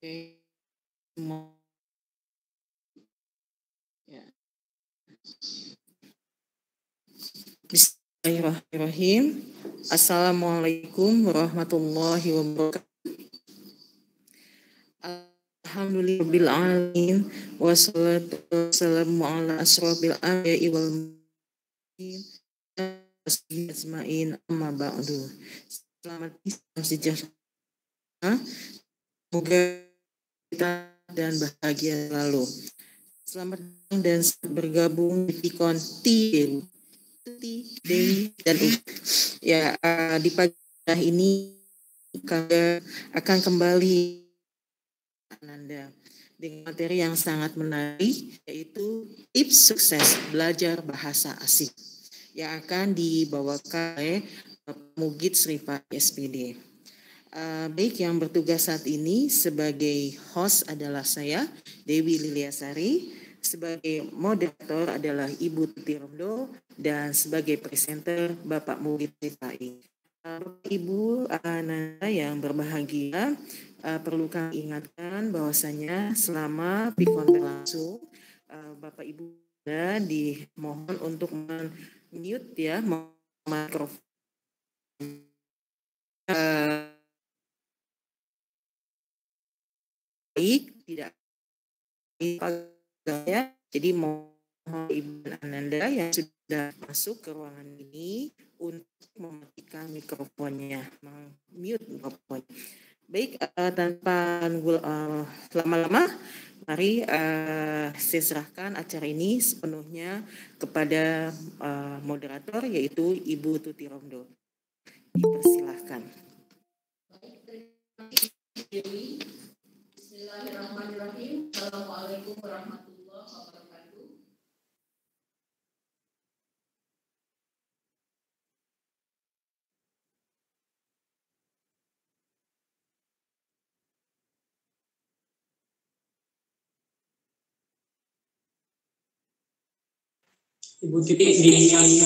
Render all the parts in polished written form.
Oke, semua ya. Bismillahirrahmanirrahim. Assalamualaikum warahmatullahi wabarakatuh. Alhamdulillahirabbil alamin wassalatu wassalamu ala asrofil anbiya'i wal mursalin ajmain amma ba'du. Selamat sejahtera. Semoga kita dan bahagia selalu. Selamat datang dan bergabung di Konti Dewi dan ya, di pagi ini kami akan kembali Anda dengan materi yang sangat menarik, yaitu tips sukses belajar bahasa asing yang akan dibawakan oleh Mugit Srifa SPD. Baik, yang bertugas saat ini sebagai host adalah saya, Dewi Liliasari. Sebagai moderator adalah Ibu Tuti Romdo dan sebagai presenter Bapak Mugit Srifa. Ibu Nana yang berbahagia, perlu kami ingatkan bahwasanya selama pikon berlangsung, Bapak Ibu dimohon untuk mute ya mikrofon. Baik, tidak ya. Jadi mohon Ibu Ananda yang sudah masuk ke ruangan ini untuk mematikan mikrofonnya, mute mikrofonnya. Baik, tanpa lama-lama, mari saya serahkan acara ini sepenuhnya kepada moderator, yaitu Ibu Tuti Romdo. Dipersilahkan. Bismillahirrahmanirrahim. Assalamualaikum warahmatullahi wabarakatuh. Ibu Titi di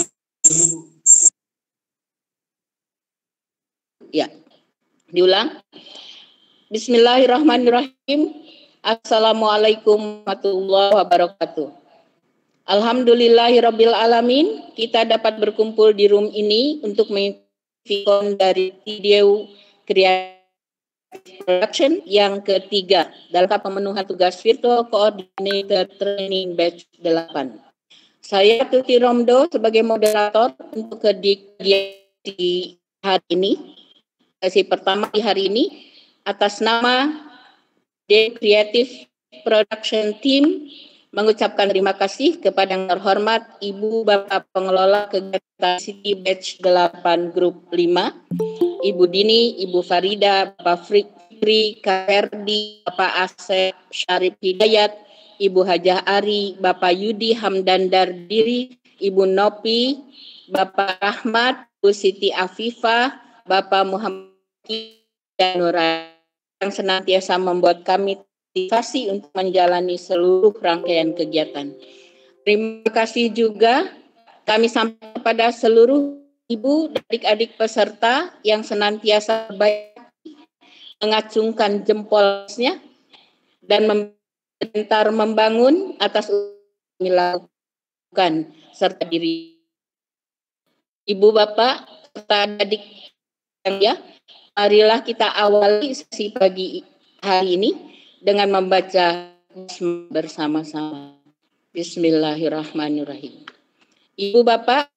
Ya, diulang. Bismillahirrahmanirrahim. Assalamualaikum warahmatullahi wabarakatuh. Alhamdulillahirabbil alamin, kita dapat berkumpul di room ini untuk mengikuti dari video Creative Production yang ketiga dalam pemenuhan tugas Virtual Coordinator Training Batch 8. Saya Tuti Romdo sebagai moderator untuk kegiatan hari ini. Sesi pertama di hari ini atas nama The Creative Production Team mengucapkan terima kasih kepada yang terhormat Ibu Bapak Pengelola Kegiatan City Batch 8 Grup 5, Ibu Dini, Ibu Farida, Bapak Fikri, Kaverdi, Bapak Asep Syarif Hidayat, Ibu Hajah Ari, Bapak Yudi Hamdan Dardiri, Ibu Nopi, Bapak Rahmat, Bu Siti Afifah, Bapak Muhammad dan Nura yang senantiasa membuat kami motivasi untuk menjalani seluruh rangkaian kegiatan. Terima kasih juga kami sampaikan kepada seluruh ibu dan adik-adik peserta yang senantiasa baik mengacungkan jempolnya dan membangun atas melakukan serta diri. Ibu Bapak serta adik ya, marilah kita awali sesi pagi hari ini dengan membaca bersama-sama. Bismillahirrahmanirrahim. Ibu Bapak,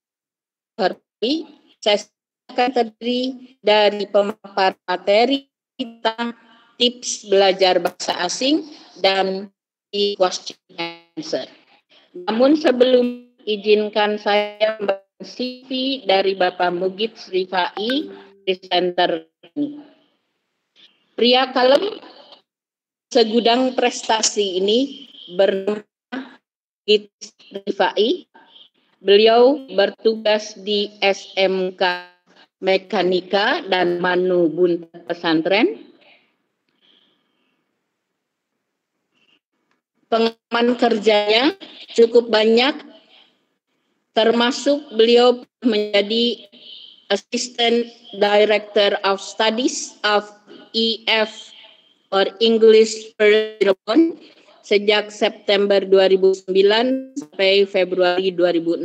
saya akan terdiri dari pemaparan materi tentang tips belajar bahasa asing dan question answer. Namun sebelum izinkan saya CV dari Bapak Mugit Srifai, presenter ini. Pria kalem segudang prestasi ini bernama Mugit Srifai. Beliau bertugas di SMK Mekanika dan Manu Buntet Pesantren. Pengalaman kerjanya cukup banyak, termasuk beliau menjadi Assistant Director of Studies of EF or English per Cirebon sejak September 2009 sampai Februari 2016.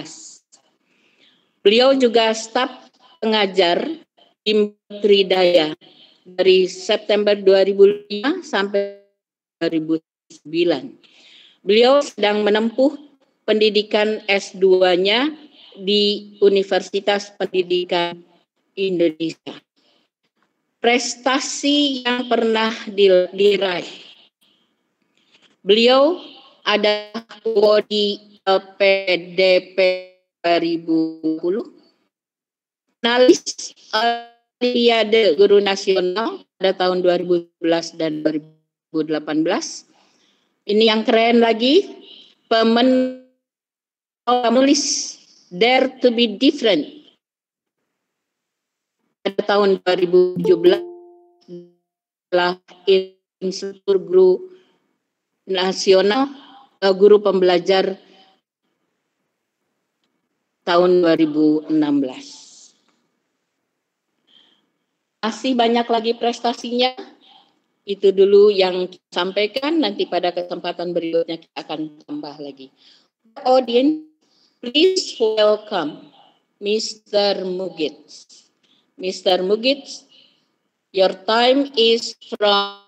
Beliau juga staf pengajar di Tridaya dari September 2005 sampai 2009. Beliau sedang menempuh pendidikan S2-nya di Universitas Pendidikan Indonesia. Prestasi yang pernah diraih. Beliau adalah di LPDP 2020, finalis Olimpiade Guru Nasional pada tahun 2011 dan 2018. Ini yang keren lagi, penulis Dare to be Different pada tahun 2017 adalah Instruktur Guru Nasional, Guru Pembelajar tahun 2016. Masih banyak lagi prestasinya. Itu dulu yang sampaikan, nanti pada kesempatan berikutnya kita akan tambah lagi. Audience, please welcome Mr. Mugits. Mr. Mugits, your time is from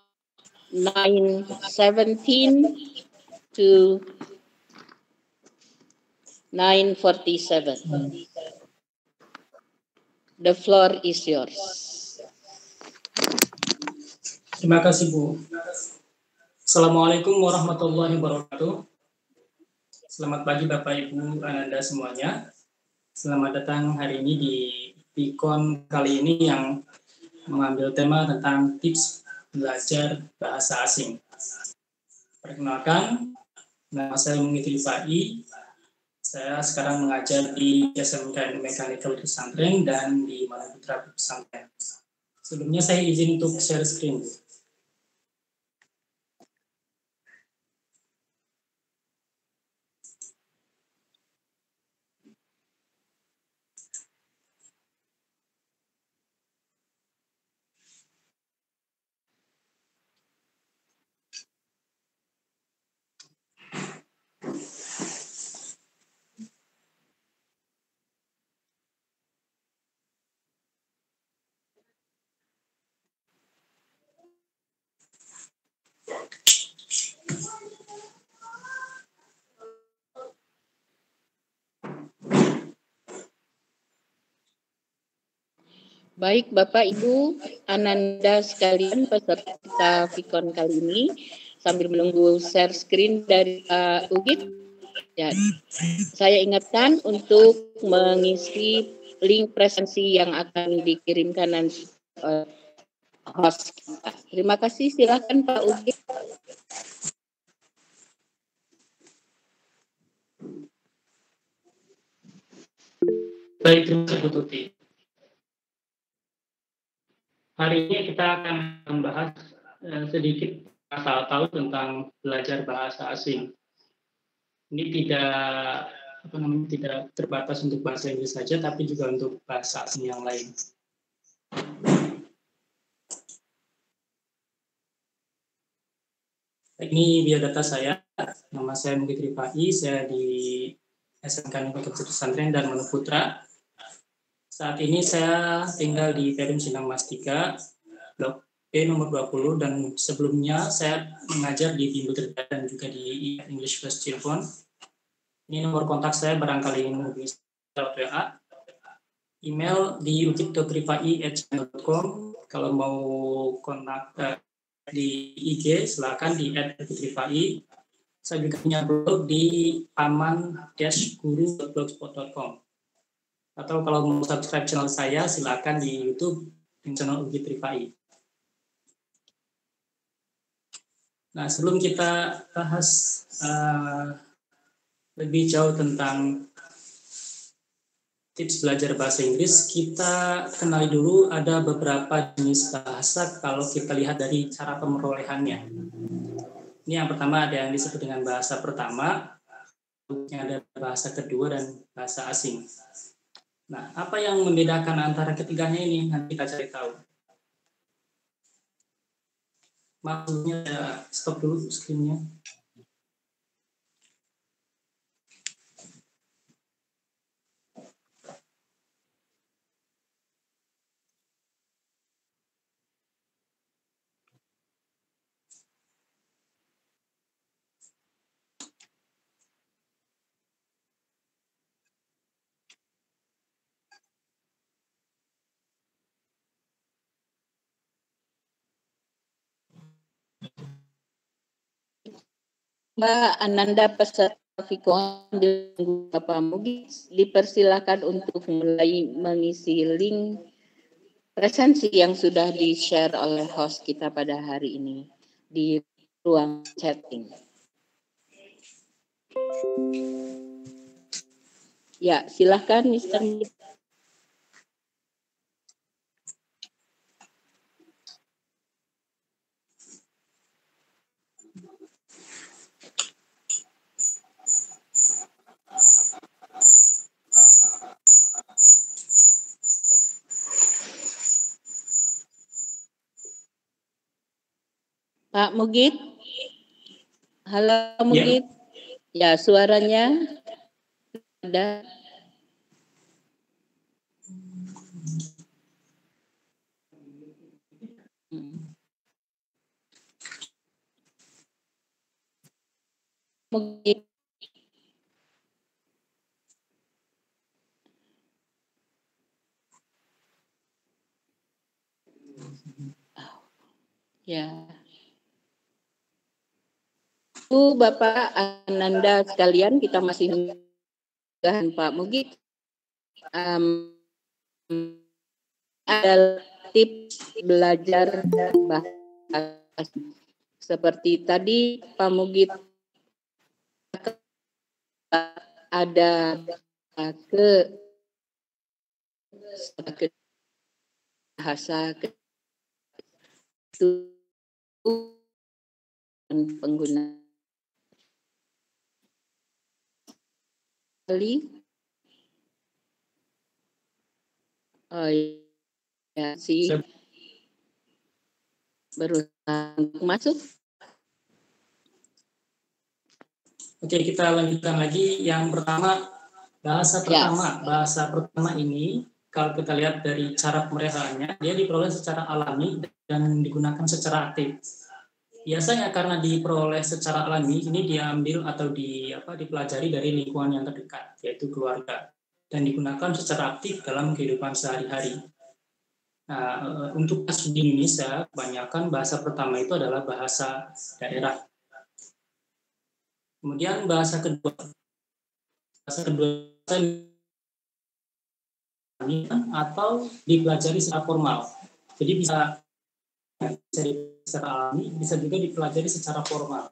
9:17 to 9:47. The floor is yours. Terima kasih, Bu. Assalamualaikum warahmatullahi wabarakatuh. Selamat pagi Bapak Ibu Anda semuanya. Selamat datang hari ini di Pikon kali ini yang mengambil tema tentang tips belajar bahasa asing. Perkenalkan, nama saya Mungitri Fai. Saya sekarang mengajar di SMK Mechanical Pesantren dan di Manaputra Pesantren. Sebelumnya saya izin untuk share screen. Baik Bapak Ibu Ananda sekalian peserta Pikon kali ini, sambil menunggu share screen dari Pak Ugit, ya, saya ingatkan untuk mengisi link presentasi yang akan dikirimkan nanti host kita. Terima kasih, silakan Pak Ugit. Baik, terima kasih Bu Tuti. Hari ini kita akan membahas sedikit asal tahu tentang belajar bahasa asing. Ini tidak terbatas untuk bahasa Inggris saja, tapi juga untuk bahasa asing yang lain. Ini biodata saya. Nama saya Mugitri Fai. Saya di SMK Mechanical Pesantren dan Manaputra. Saat ini saya tinggal di Perum Sindang Mas 3, Blok B nomor 20, dan sebelumnya saya mengajar di Bimbo Tridaya dan juga di English Plus Cirebon. Ini nomor kontak saya, barangkali bisa lewat WA. Email di ugit.trifai@gmail.com. Kalau mau kontak di IG, silakan di @trifai. Saya juga punya blog di aman-guru.blogspot.com. Atau kalau mau subscribe channel saya, silakan di YouTube di channel Ugit Rifai. Nah, sebelum kita bahas lebih jauh tentang tips belajar bahasa Inggris, kita kenali dulu ada beberapa jenis bahasa kalau kita lihat dari cara pemerolehannya. Ini yang pertama ada yang disebut dengan bahasa pertama, yang ada bahasa kedua dan bahasa asing. Nah, apa yang membedakan antara ketiganya ini? Nanti kita cari tahu. Maksudnya saya stop dulu screen-nya. Mbak Ananda peserta Vicon dan Bapak Mugi dipersilakan untuk mulai mengisi link presensi yang sudah di-share oleh host kita pada hari ini di ruang chatting. Ya, silakan Mr. Mugi. Pak Mugit, halo Mugit, ya suaranya ada. Mugit. Ya. Bapak Ananda sekalian, kita masih dengan Pak Mugit. Ada tips belajar bahasa seperti tadi Pak Mugit ada ke bahasa pengguna kali. Oh ya sih berusaha masuk. Oke, kita lanjutkan lagi. Yang pertama, bahasa pertama ini kalau kita lihat dari cara pemeliharaannya, dia diperoleh secara alami dan digunakan secara aktif. Biasanya karena diperoleh secara alami, ini diambil atau dipelajari dari lingkungan yang terdekat, yaitu keluarga, dan digunakan secara aktif dalam kehidupan sehari-hari. Nah, untuk kasus di Indonesia, kebanyakan bahasa pertama itu adalah bahasa daerah. Kemudian bahasa kedua atau dipelajari secara formal. Jadi bisa secara alami, bisa juga dipelajari secara formal.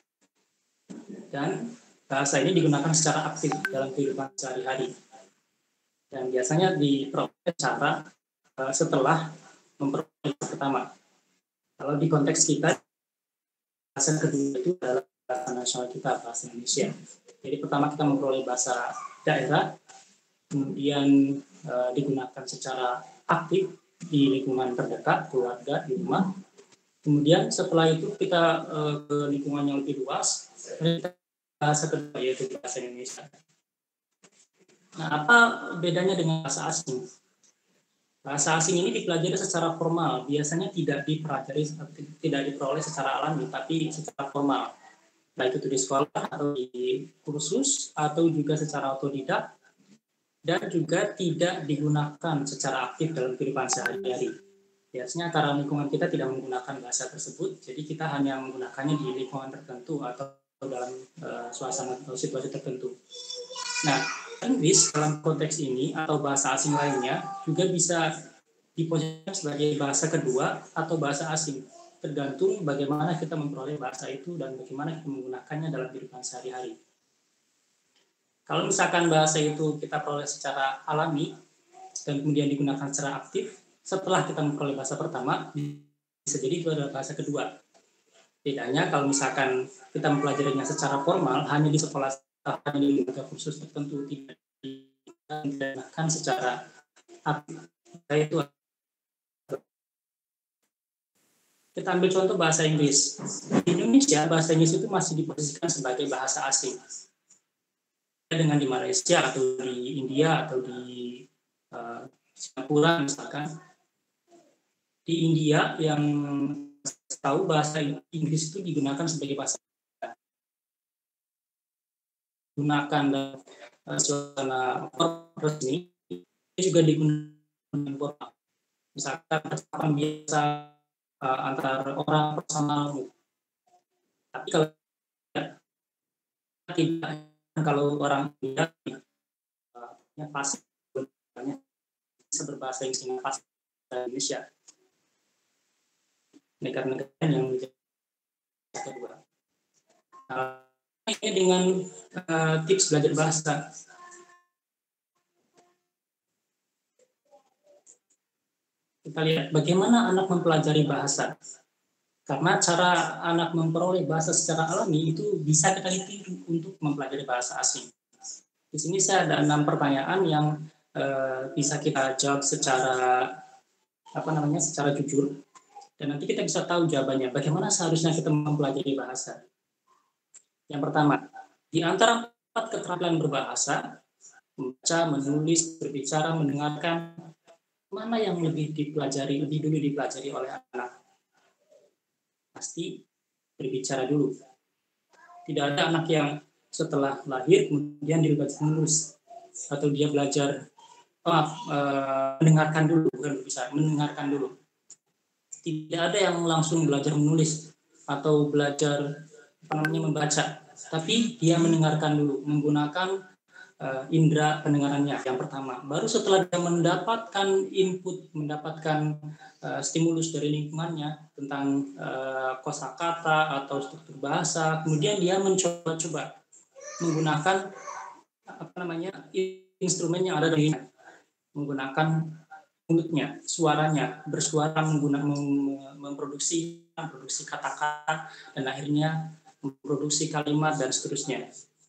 Dan bahasa ini digunakan secara aktif dalam kehidupan sehari-hari. Dan biasanya diperoleh cara setelah memperoleh pertama. Kalau di konteks kita, bahasa kedua itu adalah bahasa nasional kita, bahasa Indonesia. Jadi pertama kita memperoleh bahasa daerah, kemudian digunakan secara aktif di lingkungan terdekat, keluarga, di rumah. Kemudian setelah itu kita ke lingkungan yang lebih luas, bahasa kedua yaitu bahasa Indonesia. Nah, apa bedanya dengan bahasa asing? Bahasa asing ini dipelajari secara formal, biasanya tidak diperoleh secara alami, tapi secara formal. Baik itu di sekolah atau di kursus, atau juga secara otodidak, dan juga tidak digunakan secara aktif dalam kehidupan sehari-hari. Biasanya karena lingkungan kita tidak menggunakan bahasa tersebut, jadi kita hanya menggunakannya di lingkungan tertentu atau dalam suasana atau situasi tertentu. Nah, Inggris dalam konteks ini atau bahasa asing lainnya juga bisa diposisikan sebagai bahasa kedua atau bahasa asing, tergantung bagaimana kita memperoleh bahasa itu dan bagaimana kita menggunakannya dalam kehidupan sehari-hari. Kalau misalkan bahasa itu kita peroleh secara alami dan kemudian digunakan secara aktif, setelah kita memperoleh bahasa pertama, bisa jadi itu adalah bahasa kedua. Bedanya kalau misalkan kita mempelajarinya secara formal, hanya di sekolah, hanya di lembaga kursus tertentu, tidak digunakan secara aktif. Itu Kita ambil contoh bahasa Inggris. Di Indonesia, bahasa Inggris itu masih diposisikan sebagai bahasa asing. Dengan di Malaysia atau di India atau di Singapura misalkan. Di India yang tahu bahasa Inggris itu digunakan sebagai bahasa gunakan dalam suasana resmi, juga digunakan informal. Misalkan percakapan biasa antar orang personal. Tapi kalau tidak, kalau orang tidak pasti bisa berbahasa Inggris dengan pasti Indonesia. Negara-negara yang menjadi kedua. Ini dengan tips belajar bahasa. Kita lihat bagaimana anak mempelajari bahasa. Karena cara anak memperoleh bahasa secara alami itu bisa kita tiru untuk mempelajari bahasa asing. Di sini saya ada 6 pertanyaan yang bisa kita jawab secara secara jujur. Dan nanti kita bisa tahu jawabannya, bagaimana seharusnya kita mempelajari bahasa. Yang pertama, di antara 4 keterampilan berbahasa, membaca, menulis, berbicara, mendengarkan, mana yang lebih dulu dipelajari oleh anak? Pasti berbicara dulu. Tidak ada anak yang setelah lahir kemudian dia belajar menulis, atau dia belajar mendengarkan dulu, bukan berbicara, mendengarkan dulu. Tidak ada yang langsung belajar menulis atau belajar membaca, tapi dia mendengarkan dulu menggunakan indera pendengarannya yang pertama. Baru setelah dia mendapatkan input, mendapatkan stimulus dari lingkungannya tentang kosakata atau struktur bahasa, kemudian dia mencoba-coba menggunakan instrumen yang ada di menggunakan mulutnya, suaranya, bersuara, memproduksi kata-kata, dan akhirnya memproduksi kalimat dan seterusnya.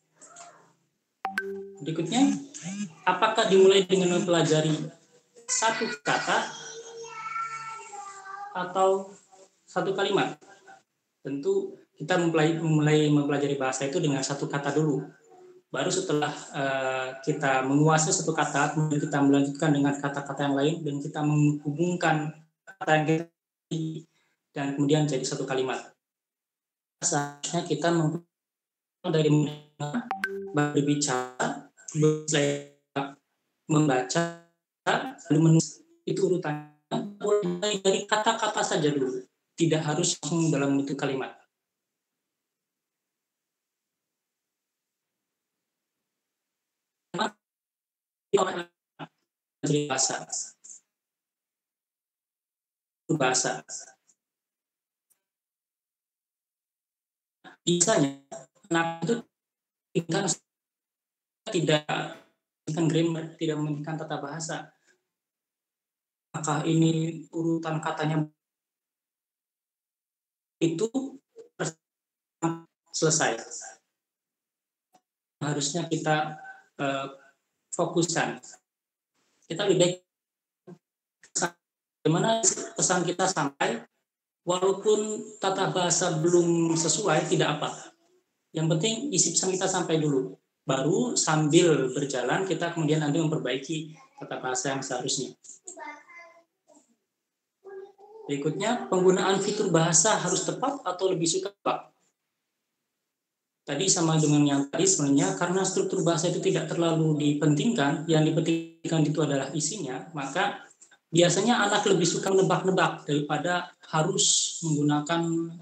Berikutnya, apakah dimulai dengan mempelajari satu kata atau satu kalimat? Tentu kita mulai mempelajari bahasa itu dengan satu kata dulu. Baru setelah kita menguasai satu kata, kemudian kita melanjutkan dengan kata-kata yang lain, dan kita menghubungkan kata yang kita dan kemudian jadi satu kalimat. Seharusnya kita dari berbicara, membaca, lalu menulis, itu urutannya mulai dari kata-kata saja dulu, tidak harus langsung dalam bentuk kalimat. Bahasa bisanya anak itu tidak grammar, tidak memiliki tata bahasa. Maka ini urutan katanya itu selesai. Harusnya kita fokuskan. Kita lebih baik bagaimana pesan kita sampai, walaupun tata bahasa belum sesuai, tidak apa. Yang penting isi pesan kita sampai dulu. Baru sambil berjalan kita kemudian nanti memperbaiki tata bahasa yang seharusnya. Berikutnya, penggunaan fitur bahasa harus tepat atau lebih suka tepat. Tadi sama dengan yang tadi sebenarnya, karena struktur bahasa itu tidak terlalu dipentingkan, yang dipentingkan itu adalah isinya, maka biasanya anak lebih suka menebak-nebak daripada harus menggunakan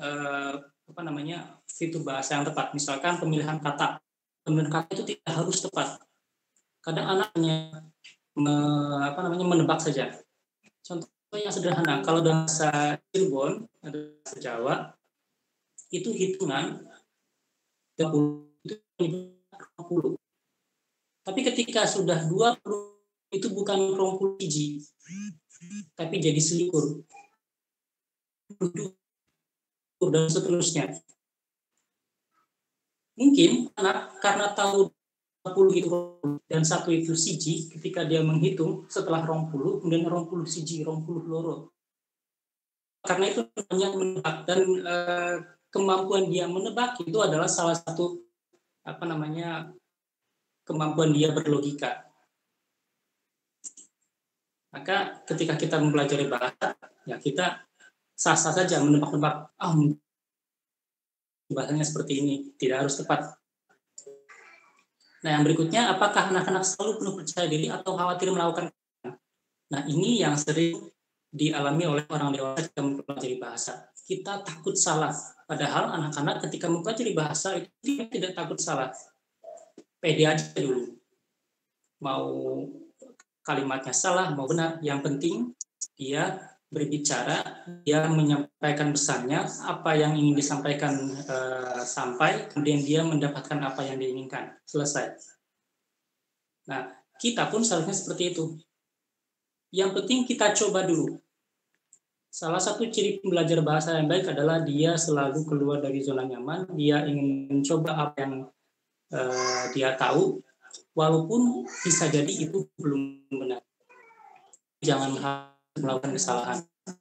fitur bahasa yang tepat. Misalkan pemilihan kata. Pemilihan kata itu tidak harus tepat. Kadang anaknya menebak saja. Contoh yang sederhana, kalau dalam bahasa Cirebon, bahasa Jawa, itu hitungan 20. Tapi ketika sudah 20, itu bukan 20 biji, tapi jadi selikur, dan seterusnya. Mungkin anak karena tahu 20 itu dan 1 itu siji, ketika dia menghitung setelah 20, kemudian 20 siji, 20 loro. karena itu namanya menebak, dan kemampuan dia menebak itu adalah salah satu kemampuan dia berlogika. Maka ketika kita mempelajari bahasa, ya kita sah-sah saja menebak-nebak, bahasanya seperti ini, tidak harus tepat. Nah, yang berikutnya, apakah anak-anak selalu penuh percaya diri atau khawatir melakukan kesalahan? Nah, ini yang sering dialami oleh orang dewasa ketika mempelajari bahasa. Kita takut salah, padahal anak-anak ketika mempelajari bahasa itu tidak takut salah. Pede aja dulu. Mau kalimatnya salah, mau benar, yang penting dia berbicara, dia menyampaikan pesannya, apa yang ingin disampaikan sampai, kemudian dia mendapatkan apa yang diinginkan, selesai. Nah, kita pun seharusnya seperti itu. Yang penting kita coba dulu. Salah satu ciri pembelajar bahasa yang baik adalah dia selalu keluar dari zona nyaman, dia ingin mencoba apa yang dia tahu, walaupun bisa jadi itu belum benar. Jangan melakukan kesalahan.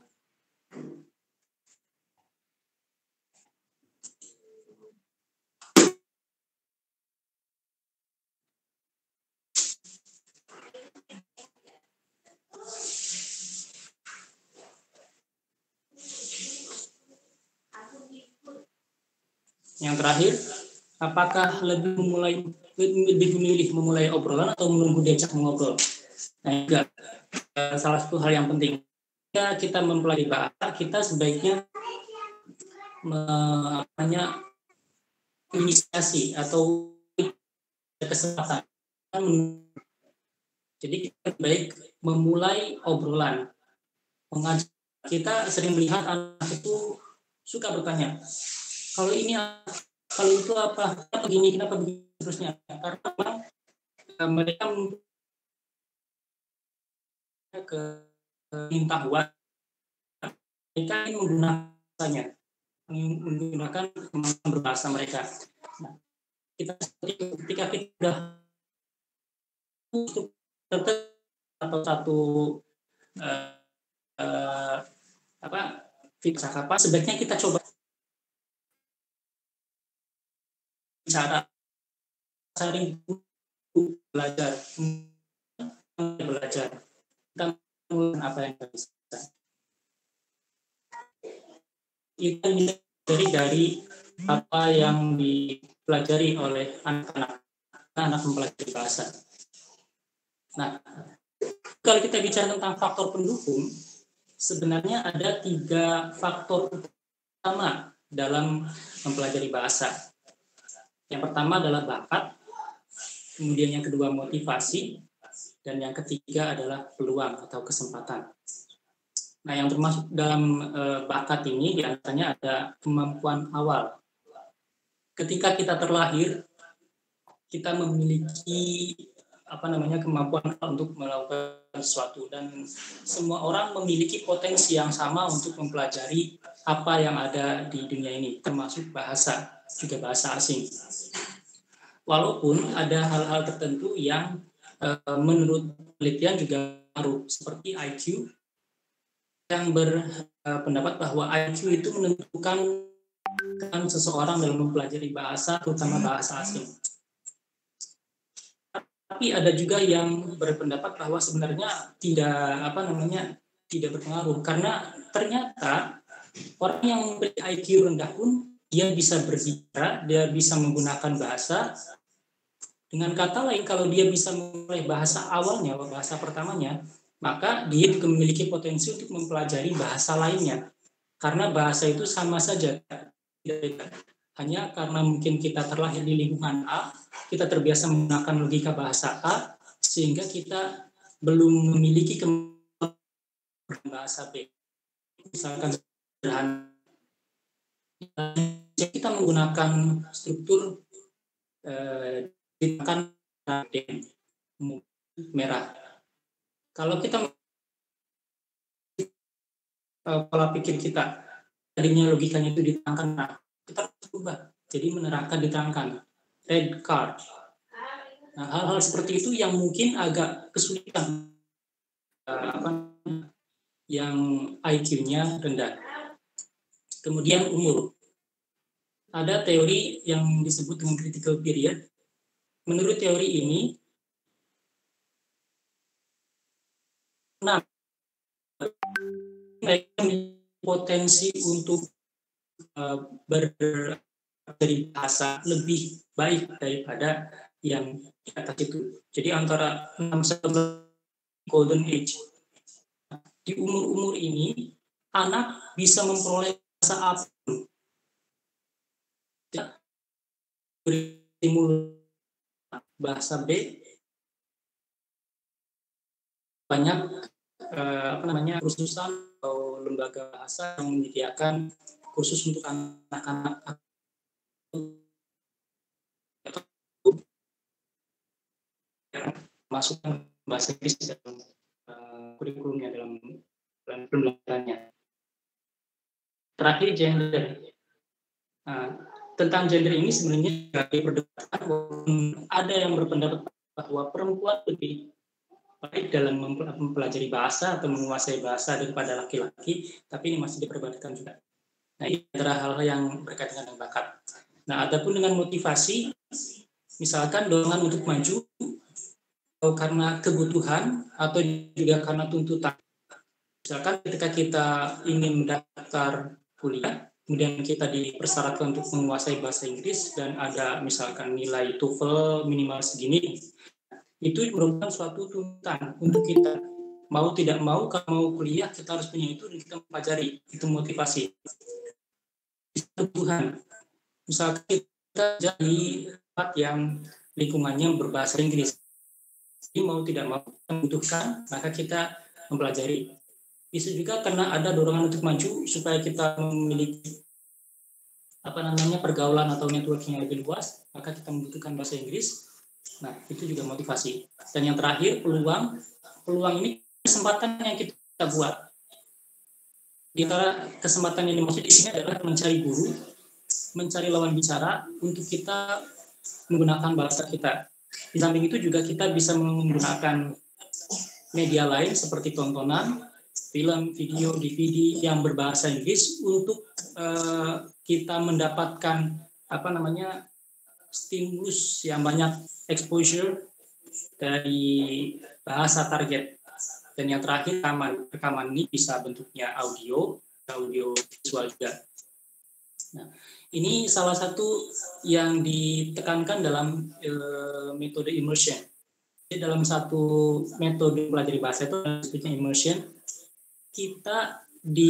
Yang terakhir, apakah lebih memilih memulai obrolan atau menunggu diajak mengobrol? Nah, juga salah satu hal yang penting. Jika kita mempelajari bahasa, kita sebaiknya inisiasi atau kesempatan. Jadi kita baik memulai obrolan. Kita sering melihat anak itu suka bertanya, kalau ini kalau itu apa, kenapa begini, kenapa begini, terusnya. Karena memang mereka keintahuan, mereka ingin menggunakan kemampuan berbahasa mereka. Nah, ketika kita sudah atau satu apa sebaiknya kita coba cara sering belajar kita apa yang kita bisa itu dari apa yang dipelajari oleh anak mempelajari bahasa. Nah, kalau kita bicara tentang faktor pendukung, sebenarnya ada 3 faktor utama dalam mempelajari bahasa. Yang pertama adalah bakat, kemudian yang kedua motivasi, dan yang ketiga adalah peluang atau kesempatan. Nah, yang termasuk dalam bakat ini diantaranya ada kemampuan awal. Ketika kita terlahir, kita memiliki kemampuan untuk melakukan sesuatu, dan semua orang memiliki potensi yang sama untuk mempelajari apa yang ada di dunia ini, termasuk bahasa, juga bahasa asing. Walaupun ada hal-hal tertentu yang menurut penelitian juga ngaruh, seperti IQ, yang berpendapat bahwa IQ itu menentukan seseorang dalam mempelajari bahasa, terutama bahasa asing. Tapi ada juga yang berpendapat bahwa sebenarnya tidak berpengaruh, karena ternyata orang yang memiliki IQ rendah pun dia bisa berbicara, dia bisa menggunakan bahasa. Dengan kata lain, kalau dia bisa memulai bahasa awalnya, bahasa pertamanya, maka dia juga memiliki potensi untuk mempelajari bahasa lainnya. Karena bahasa itu sama saja. Hanya karena mungkin kita terlahir di lingkungan A, kita terbiasa menggunakan logika bahasa A, sehingga kita belum memiliki kemampuan bahasa B. Misalkan sederhana, kita menggunakan struktur merah. Kalau kita pola pikir kita tadinya logikanya itu diterangkan, kita harus berubah jadi menerangkan diterangkan, red card. Nah, hal-hal seperti itu yang mungkin agak kesulitan yang IQ-nya rendah. Kemudian umur. Ada teori yang disebut dengan critical period. Menurut teori ini, mereka memiliki potensi untuk dari bahasa lebih baik daripada yang di atas itu. Jadi antara 6-11 golden age. Di umur-umur ini, anak bisa memperoleh bahasa apapun. Berimul bahasa B, banyak kursusan atau lembaga bahasa yang menyediakan kursus untuk anak-anak masukkan bahasa Inggris dalam kurikulumnya, dalam pembelajarannya. Terakhir, gender. Tentang gender ini sebenarnya diperdebatkan, ada yang berpendapat bahwa perempuan lebih baik dalam mempelajari bahasa atau menguasai bahasa daripada laki-laki, tapi ini masih diperdebatkan juga. Nah, ini adalah hal yang berkaitan dengan bakat. Nah, adapun dengan motivasi, misalkan dorongan untuk maju, atau karena kebutuhan, atau juga karena tuntutan. Misalkan ketika kita ingin mendaftar kuliah, kemudian kita dipersyaratkan untuk menguasai bahasa Inggris, dan ada misalkan nilai TOEFL minimal segini, itu merupakan suatu tuntutan untuk kita. Mau tidak mau, kalau mau kuliah, kita harus punya itu, dan kita mempelajari. Itu motivasi. Kebutuhan. Misalkan kita jadi tempat yang lingkungannya berbahasa Inggris. Jadi mau tidak mau, kita membutuhkan, maka kita mempelajari. Bisa juga karena ada dorongan untuk maju, supaya kita memiliki pergaulan atau networking yang lebih luas, maka kita membutuhkan bahasa Inggris. Nah, itu juga motivasi. Dan yang terakhir, peluang. Peluang ini kesempatan yang kita buat. Di antara kesempatan yang dimaksud di sini adalah mencari guru, mencari lawan bicara untuk kita menggunakan bahasa kita. Di samping itu juga kita bisa menggunakan media lain seperti tontonan, film, video, DVD yang berbahasa Inggris untuk kita mendapatkan stimulus yang banyak, exposure dari bahasa target. Dan yang terakhir, rekaman ini bisa bentuknya audio visual juga. Nah, ini salah satu yang ditekankan dalam metode immersion. Jadi dalam satu metode pelajari bahasa itu disebutnya immersion. Kita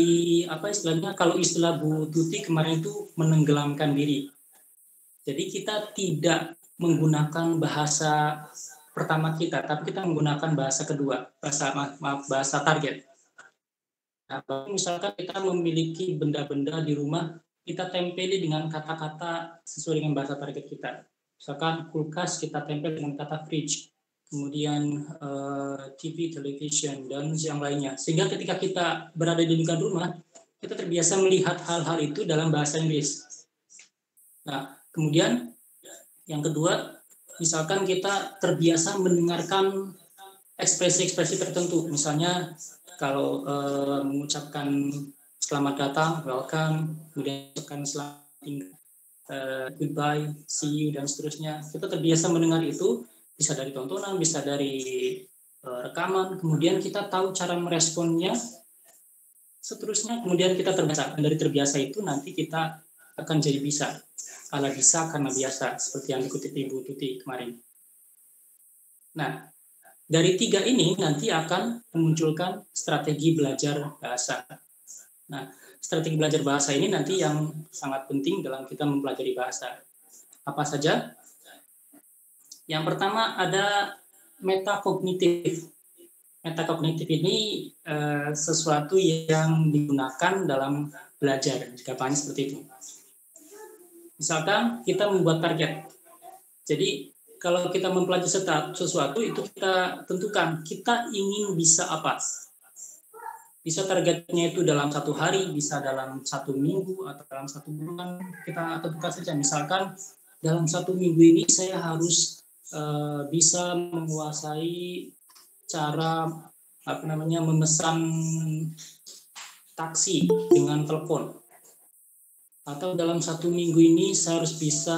kalau istilah Bu Tuti kemarin itu menenggelamkan diri. Jadi kita tidak menggunakan bahasa pertama kita, tapi kita menggunakan bahasa kedua, bahasa target. Nah, misalkan kita memiliki benda-benda di rumah, kita tempeli dengan kata-kata sesuai dengan bahasa target kita. Misalkan kulkas, kita tempel dengan kata fridge. Kemudian TV, television, dan yang lainnya. Sehingga ketika kita berada di lingkungan rumah, kita terbiasa melihat hal-hal itu dalam bahasa Inggris. Nah, kemudian yang kedua, misalkan kita terbiasa mendengarkan ekspresi-ekspresi tertentu. Misalnya kalau mengucapkan selamat datang, welcome, kemudian mengucapkan selamat tinggal, goodbye, see you, dan seterusnya. Kita terbiasa mendengar itu, bisa dari tontonan, bisa dari rekaman, kemudian kita tahu cara meresponnya, seterusnya, kemudian kita terbiasa. Dan dari terbiasa itu nanti kita akan jadi bisa. Ala bisa karena biasa, seperti yang dikutip Ibu Tuti kemarin. Nah, dari 3 ini nanti akan memunculkan strategi belajar bahasa. Nah, strategi belajar bahasa ini nanti yang sangat penting dalam kita mempelajari bahasa. Apa saja? Yang pertama ada metakognitif. Metakognitif ini sesuatu yang digunakan dalam belajar, jika paham seperti itu. Misalkan kita membuat target. Jadi kalau kita mempelajari sesuatu itu kita tentukan kita ingin bisa apa. Bisa targetnya itu dalam 1 hari, bisa dalam 1 minggu atau dalam 1 bulan. Kita tentukan saja. Misalkan dalam 1 minggu ini saya harus bisa menguasai cara memesan taksi dengan telepon. Atau dalam 1 minggu ini saya harus bisa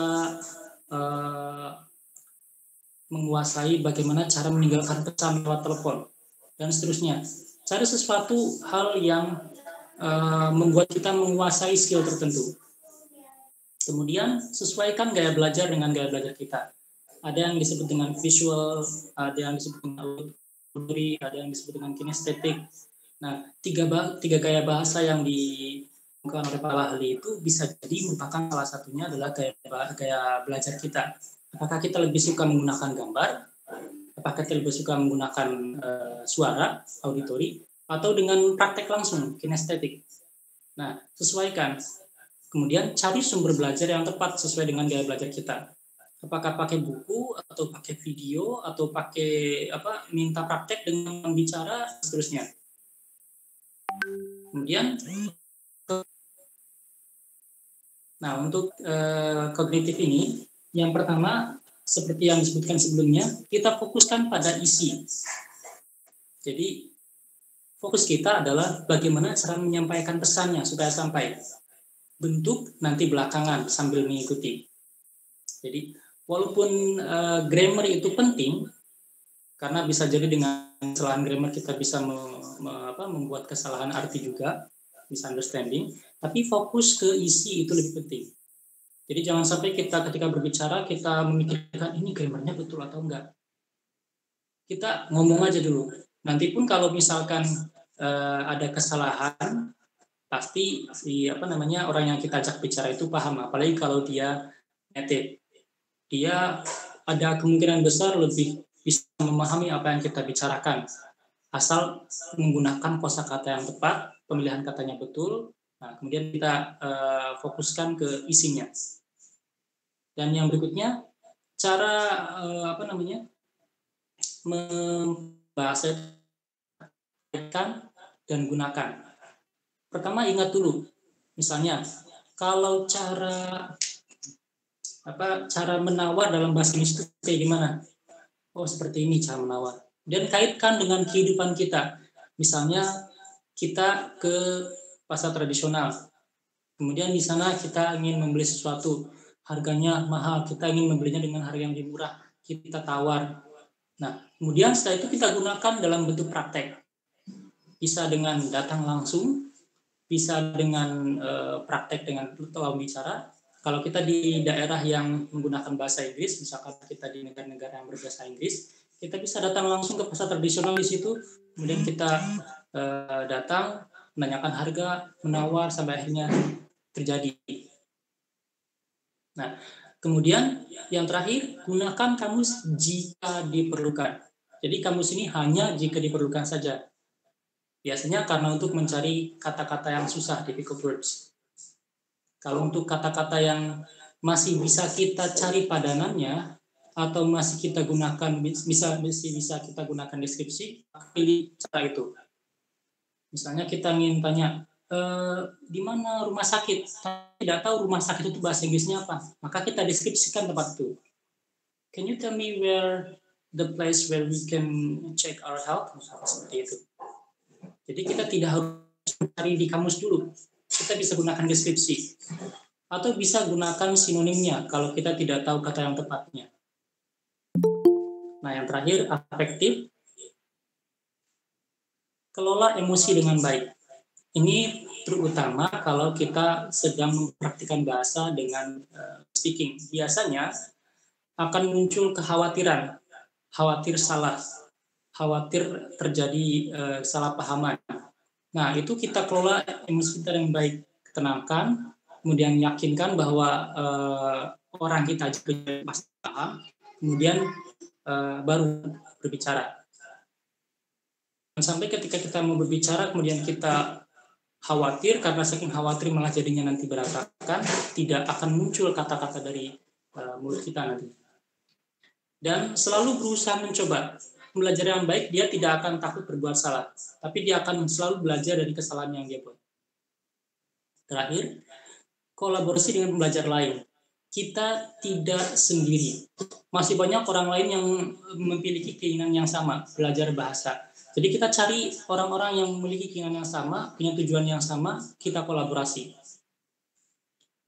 menguasai bagaimana cara meninggalkan pesan lewat telepon, dan seterusnya. Cari sesuatu hal yang membuat kita menguasai skill tertentu. Kemudian sesuaikan gaya belajar dengan gaya belajar kita. Ada yang disebut dengan visual, ada yang disebut dengan auditory, ada yang disebut dengan kinestetik. Nah, tiga gaya bahasa yang dikemukakan oleh Pak Lahli itu bisa jadi merupakan salah satunya adalah gaya belajar kita. Apakah kita lebih suka menggunakan gambar? Apakah kita lebih suka menggunakan suara, auditory, atau dengan praktek langsung, kinestetik? Nah, sesuaikan. Kemudian cari sumber belajar yang tepat sesuai dengan gaya belajar kita. Apakah pakai buku, atau pakai video, atau pakai minta praktek dengan bicara, seterusnya. Kemudian, nah untuk kognitif ini, yang pertama seperti yang disebutkan sebelumnya, kita fokuskan pada isi. Jadi fokus kita adalah bagaimana cara menyampaikan pesannya supaya sampai. Bentuk nanti belakangan sambil mengikuti. Jadi walaupun grammar itu penting, karena bisa jadi dengan kesalahan grammar kita bisa membuat kesalahan arti juga, misunderstanding, tapi fokus ke isi itu lebih penting. Jadi jangan sampai kita ketika berbicara kita memikirkan ini grammarnya betul atau enggak. Kita ngomong aja dulu. Nanti pun kalau misalkan ada kesalahan, pasti orang yang kita ajak bicara itu paham, apalagi kalau dia native. Dia ada kemungkinan besar lebih bisa memahami apa yang kita bicarakan, asal menggunakan kosakata yang tepat, pemilihan katanya betul. Nah, kemudian kita fokuskan ke isinya. Dan yang berikutnya, cara membahas dan gunakan. Pertama ingat dulu, misalnya kalau cara menawar dalam bahasa Inggris itu kayak gimana? Oh, seperti ini cara menawar. Dan kaitkan dengan kehidupan kita. Misalnya kita ke pasar tradisional. Kemudian di sana kita ingin membeli sesuatu, harganya mahal, kita ingin membelinya dengan harga yang lebih murah, kita tawar. Nah, kemudian setelah itu kita gunakan dalam bentuk praktek. Bisa dengan datang langsung, bisa dengan praktek dengan lawan bicara. Kalau kita di daerah yang menggunakan bahasa Inggris, misalkan kita di negara-negara yang berbahasa Inggris, kita bisa datang langsung ke pasar tradisional di situ, kemudian kita datang, menanyakan harga, menawar, sampai akhirnya terjadi. Nah, kemudian yang terakhir, gunakan kamus jika diperlukan. Jadi kamus ini hanya jika diperlukan saja. Biasanya karena untuk mencari kata-kata yang susah, difficult words. Kalau untuk kata-kata yang masih bisa kita cari padanannya, atau masih kita gunakan, bisa kita gunakan deskripsi, pilih cara itu. Misalnya kita ingin tanya, di mana rumah sakit? Tidak tahu rumah sakit itu bahasa Inggrisnya apa, maka kita deskripsikan tempat itu. Can you tell me where the place where we can check our health? Misalnya seperti itu. Jadi kita tidak harus mencari di kamus dulu, kita bisa gunakan deskripsi, atau bisa gunakan sinonimnya kalau kita tidak tahu kata yang tepatnya. Nah, yang terakhir, afektif. Kelola emosi dengan baik. Ini terutama kalau kita sedang mempraktikkan bahasa dengan speaking. Biasanya akan muncul kekhawatiran, khawatir salah, khawatir terjadi salah pahaman. Nah, itu kita kelola emosi kita dengan baik. Tenangkan, kemudian yakinkan bahwa orang kita juga pasti paham, kemudian baru berbicara. Sampai ketika kita mau berbicara, kemudian kita khawatir, karena saking khawatir malah jadinya nanti berantakan, tidak akan muncul kata-kata dari mulut kita nanti. Dan selalu berusaha mencoba. Belajar yang baik, dia tidak akan takut berbuat salah, tapi dia akan selalu belajar dari kesalahan yang dia buat. Terakhir, kolaborasi dengan pembelajar lain. Kita tidak sendiri. Masih banyak orang lain yang memiliki keinginan yang sama, belajar bahasa. Jadi kita cari orang-orang yang memiliki keinginan yang sama, punya tujuan yang sama, kita kolaborasi.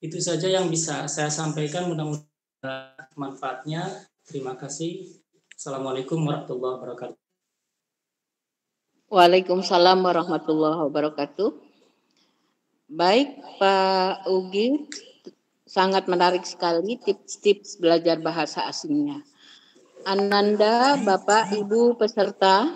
Itu saja yang bisa saya sampaikan, mudah-mudahan manfaatnya. Terima kasih. Assalamualaikum warahmatullahi wabarakatuh. Waalaikumsalam warahmatullahi wabarakatuh. Baik, Pak Ugi, sangat menarik sekali tips-tips belajar bahasa asingnya. Ananda, Bapak, Ibu peserta,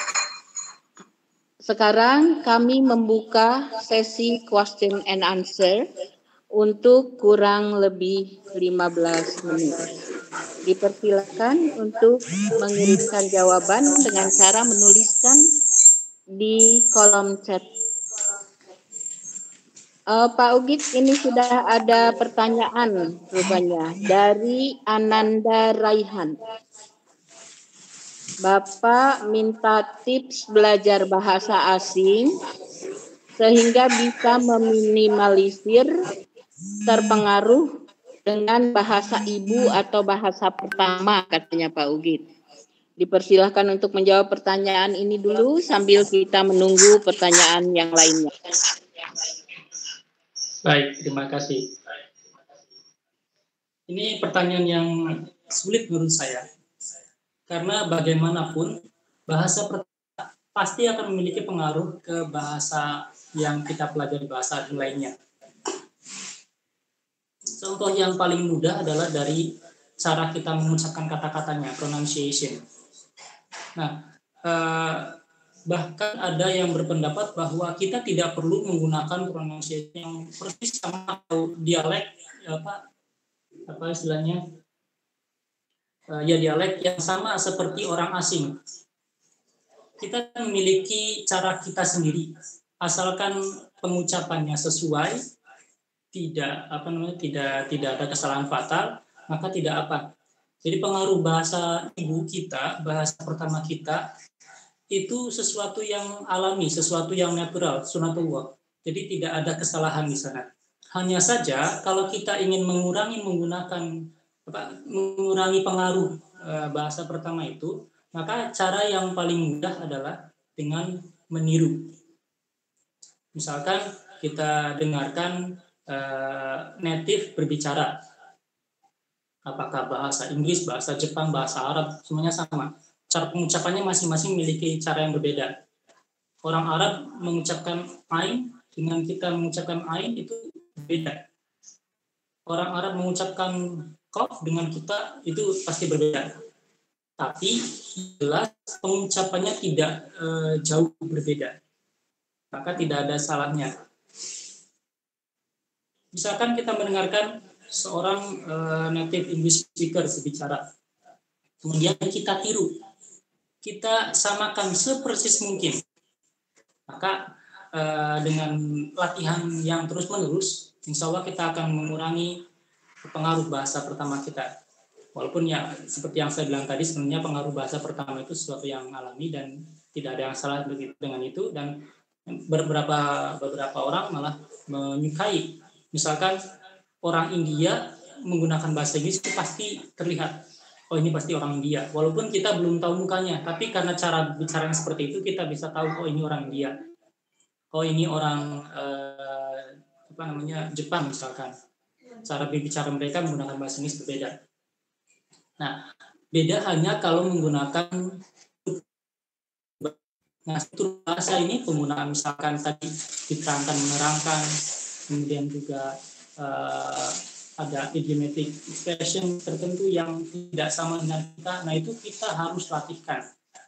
sekarang kami membuka sesi question and answer untuk kurang lebih 15 menit. Dipersilakan untuk mengirimkan jawaban dengan cara menuliskan di kolom chat. Pak Ugit, ini sudah ada pertanyaan rupanya dari Ananda Raihan. Bapak minta tips belajar bahasa asing sehingga bisa meminimalisir terpengaruh dengan bahasa ibu atau bahasa pertama, katanya Pak Ugit. Dipersilahkan untuk menjawab pertanyaan ini dulu sambil kita menunggu pertanyaan yang lainnya. Baik, terima kasih. Ini pertanyaan yang sulit menurut saya. Karena bagaimanapun bahasa pasti akan memiliki pengaruh ke bahasa yang kita pelajari, bahasa lainnya. Contoh yang paling mudah adalah dari cara kita mengucapkan kata-katanya, pronunciation. Nah, bahkan ada yang berpendapat bahwa kita tidak perlu menggunakan pronunciation yang persis sama atau dialek apa istilahnya, ya dialek yang sama seperti orang asing. Kita memiliki cara kita sendiri, asalkan pengucapannya sesuai, tidak ada kesalahan fatal, maka tidak apa. Jadi pengaruh bahasa ibu kita, bahasa pertama kita itu sesuatu yang alami, sesuatu yang natural, sunatullah. Jadi tidak ada kesalahan di sana. Hanya saja kalau kita ingin mengurangi pengaruh bahasa pertama itu, maka cara yang paling mudah adalah dengan meniru. Misalkan kita dengarkan native berbicara, apakah bahasa Inggris, bahasa Jepang, bahasa Arab, semuanya sama. Cara pengucapannya masing-masing memiliki cara yang berbeda. Orang Arab mengucapkan ain dengan kita mengucapkan ain itu berbeda. Orang Arab mengucapkan qaf dengan kita itu pasti berbeda. Tapi jelas pengucapannya tidak jauh berbeda. Maka tidak ada salahnya. Misalkan kita mendengarkan seorang native English speaker berbicara, kemudian kita tiru, kita samakan sepersis mungkin, maka dengan latihan yang terus-menerus, insya Allah kita akan mengurangi pengaruh bahasa pertama kita. Walaupun ya seperti yang saya bilang tadi, sebenarnya pengaruh bahasa pertama itu sesuatu yang alami dan tidak ada yang salah dengan itu, dan beberapa orang malah menyukai. Misalkan orang India menggunakan bahasa Inggris itu pasti terlihat, oh ini pasti orang India. Walaupun kita belum tahu mukanya, tapi karena cara bicara yang seperti itu kita bisa tahu, oh ini orang India. Oh ini orang Jepang misalkan. Cara berbicara mereka menggunakan bahasa Inggris berbeda. Nah, beda hanya kalau menggunakan struktur bahasa ini, penggunaan misalkan tadi diterangkan, menerangkan, kemudian juga ada idiomatic expression tertentu yang tidak sama dengan kita. Nah, itu kita harus latihkan.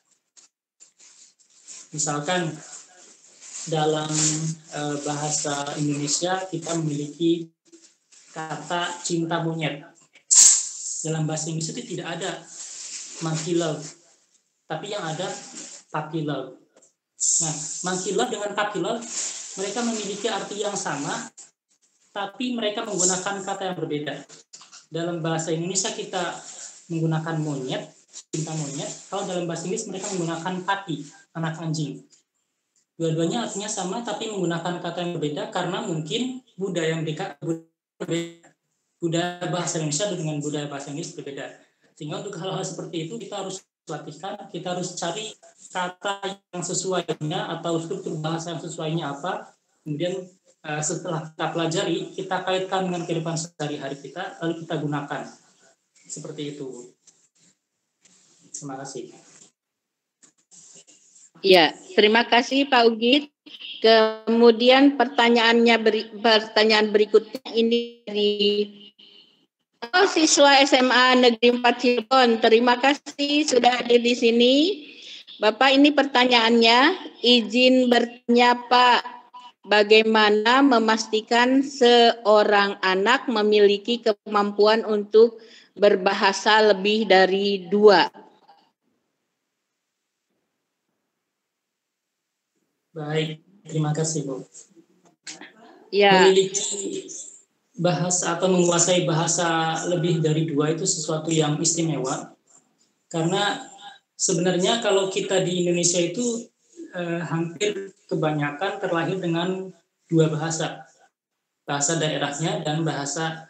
Misalkan dalam bahasa Indonesia kita memiliki kata cinta monyet. Dalam bahasa Inggris itu tidak ada monkey love, tapi yang ada puppy love. Nah, monkey love dengan puppy love mereka memiliki arti yang sama, tapi mereka menggunakan kata yang berbeda. Dalam bahasa Indonesia kita menggunakan monyet, cinta monyet. Kalau dalam bahasa Inggris mereka menggunakan puppy, anak anjing. Dua-duanya artinya sama, tapi menggunakan kata yang berbeda karena mungkin budaya mereka berbeda. Budaya bahasa Indonesia dengan budaya bahasa Inggris berbeda. Sehingga untuk hal-hal seperti itu kita harus latihkan, kita harus cari kata yang sesuainya atau struktur bahasa yang sesuainya apa, kemudian setelah kita pelajari, kita kaitkan dengan kehidupan sehari-hari kita, lalu kita gunakan. Seperti itu. Terima kasih. Ya, terima kasih Pak Ugit. Kemudian pertanyaan berikutnya ini dari siswa SMA Negeri 4 Cirebon. Terima kasih sudah hadir di sini. Bapak, ini pertanyaannya, izin bertanya Pak, bagaimana memastikan seorang anak memiliki kemampuan untuk berbahasa lebih dari 2? Baik, terima kasih Bu. Ya. Memiliki bahasa atau menguasai bahasa lebih dari 2 itu sesuatu yang istimewa. Karena sebenarnya kalau kita di Indonesia itu hampir kebanyakan terlahir dengan 2 bahasa. Bahasa daerahnya dan bahasa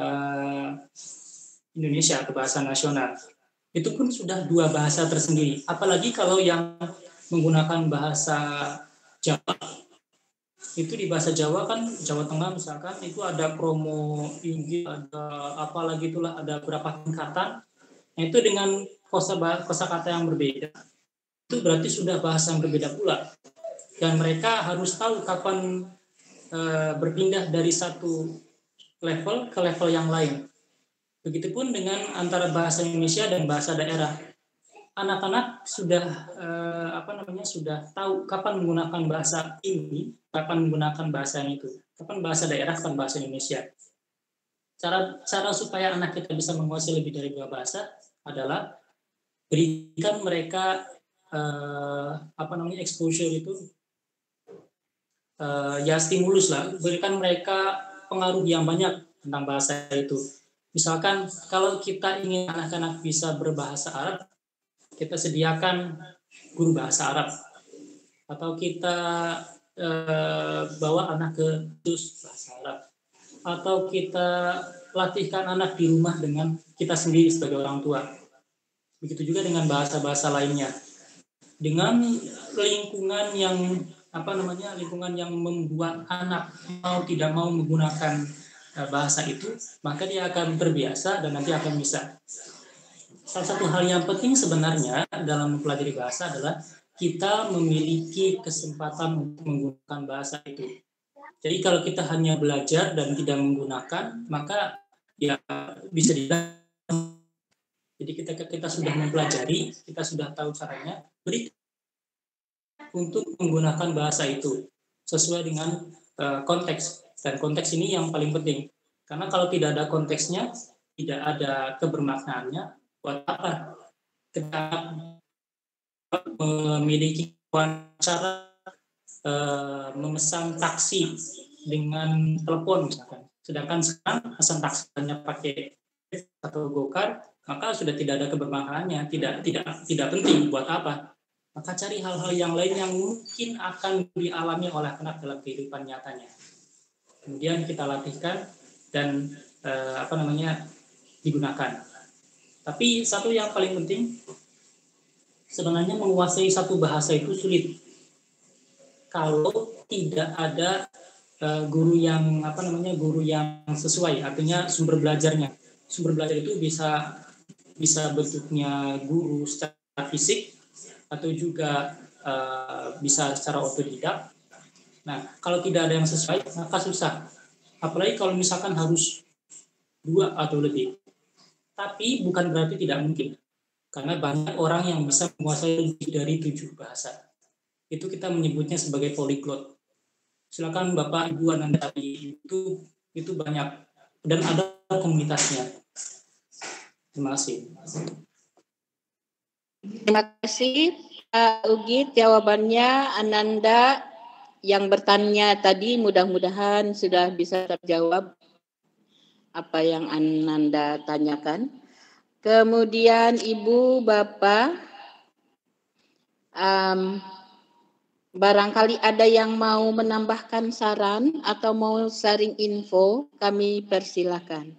Indonesia atau bahasa nasional. Itu pun sudah 2 bahasa tersendiri. Apalagi kalau yang menggunakan bahasa Jawa. Itu di bahasa Jawa kan, Jawa Tengah misalkan, itu ada kromo, tinggi, ada apalagi itulah, ada berapa tingkatan. Nah, itu dengan kosakata yang berbeda. Itu berarti sudah bahasa yang berbeda pula. Dan mereka harus tahu kapan berpindah dari satu level ke level yang lain. Begitupun dengan antara bahasa Indonesia dan bahasa daerah. Anak-anak sudah sudah tahu kapan menggunakan bahasa ini, kapan menggunakan bahasa yang itu, kapan bahasa daerah, kapan bahasa Indonesia. Cara supaya anak kita bisa menguasai lebih dari 2 bahasa adalah berikan mereka exposure itu, ya stimulus lah, berikan mereka pengaruh yang banyak tentang bahasa itu. Misalkan kalau kita ingin anak-anak bisa berbahasa Arab, kita sediakan guru bahasa Arab, atau kita bawa anak ke kursus bahasa Arab, atau kita latihkan anak di rumah dengan kita sendiri sebagai orang tua. Begitu juga dengan bahasa-bahasa lainnya. Dengan lingkungan yang lingkungan yang membuat anak mau tidak mau menggunakan bahasa itu, maka dia akan terbiasa dan nanti akan bisa. Salah satu hal yang penting sebenarnya dalam mempelajari bahasa adalah kita memiliki kesempatan untuk menggunakan bahasa itu. Jadi kalau kita hanya belajar dan tidak menggunakan, maka ya bisa dibilang. Jadi kita sudah mempelajari, kita sudah tahu caranya, beri untuk menggunakan bahasa itu sesuai dengan konteks. Dan konteks ini yang paling penting. Karena kalau tidak ada konteksnya, tidak ada kebermaknaannya, buat apa kita memiliki cara memesan taksi dengan telepon misalkan. Sedangkan sekarang pesan taksi hanya pakai atau GoCar, maka sudah tidak ada kebermaknaannya, tidak penting. Buat apa? Maka cari hal-hal yang lain yang mungkin akan dialami oleh anak dalam kehidupan nyatanya. Kemudian kita latihkan dan digunakan. Tapi satu yang paling penting, sebenarnya menguasai satu bahasa itu sulit kalau tidak ada guru yang sesuai, artinya sumber belajarnya. Sumber belajar itu bisa bentuknya guru secara fisik atau juga bisa secara otodidak. Nah, kalau tidak ada yang sesuai, maka susah. Apalagi kalau misalkan harus 2 atau lebih. Tapi bukan berarti tidak mungkin. Karena banyak orang yang bisa menguasai lebih dari 7 bahasa. Itu kita menyebutnya sebagai polyglot. Silakan Bapak Ibu Ananda di YouTube, itu banyak. Dan ada komunitasnya. Terima kasih. Terima kasih Pak Ugit, jawabannya Ananda yang bertanya tadi mudah-mudahan sudah bisa terjawab apa yang Ananda tanyakan. Kemudian Ibu, Bapak, barangkali ada yang mau menambahkan saran atau mau sharing info, kami persilakan.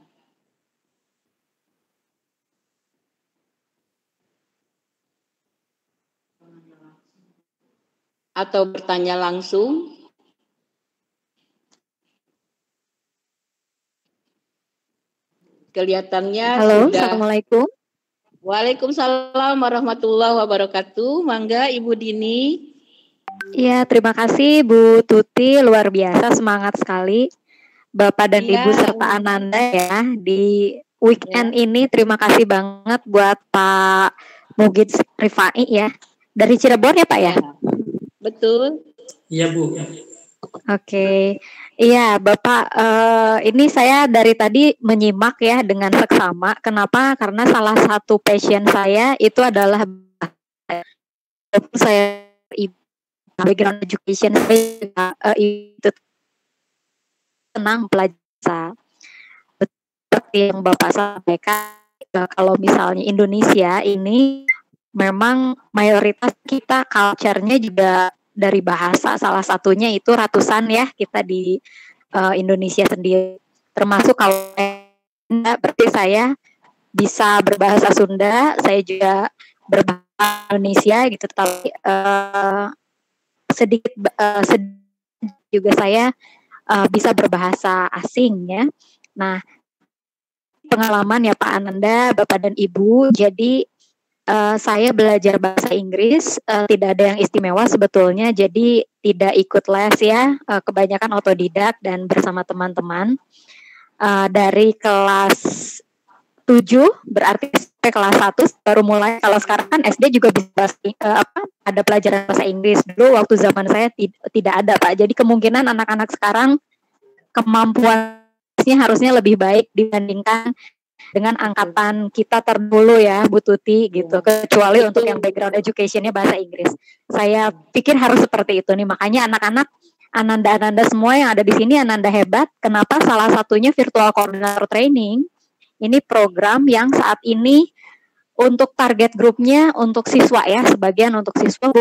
Atau bertanya langsung. Kelihatannya Halo, sudah. Assalamualaikum. Waalaikumsalam warahmatullahi wabarakatuh. Mangga Ibu Dini. Iya, terima kasih Bu Tuti, luar biasa, semangat sekali. Bapak dan Iya. Ibu serta Ananda ya di weekend ini. Terima kasih banget buat Pak Mugid Rifai ya. Dari Cirebon ya Pak ya? Betul. Iya Bu. Oke. Iya Bapak, ini saya dari tadi menyimak ya dengan seksama. Kenapa? Karena salah satu passion saya itu adalah saya background education saya itu senang belajar. Seperti yang Bapak sampaikan, kalau misalnya Indonesia ini memang mayoritas kita culture-nya juga dari bahasa, salah satunya itu ratusan ya kita di Indonesia sendiri. Termasuk kalau berarti saya bisa berbahasa Sunda, saya juga berbahasa Indonesia gitu, tapi sedikit juga saya bisa berbahasa asing ya. Nah, pengalaman ya Pak Ananda, Bapak dan Ibu. Jadi saya belajar bahasa Inggris tidak ada yang istimewa sebetulnya. Jadi tidak ikut les ya, kebanyakan otodidak dan bersama teman-teman. Dari kelas 7 berarti sampai kelas 1 baru mulai. Kalau sekarang kan SD juga bisa ada pelajaran bahasa Inggris. Dulu waktu zaman saya tidak ada Pak. Jadi kemungkinan anak-anak sekarang kemampuannya harusnya lebih baik dibandingkan dengan angkatan kita terdahulu ya Bu Tuti gitu. Kecuali untuk yang background education-nya bahasa Inggris. Saya pikir harus seperti itu nih. Makanya anak-anak Ananda semua yang ada di sini, Ananda hebat. Kenapa? Salah satunya virtual coordinator training. Ini program yang saat ini untuk target grupnya untuk siswa ya, sebagian untuk siswa,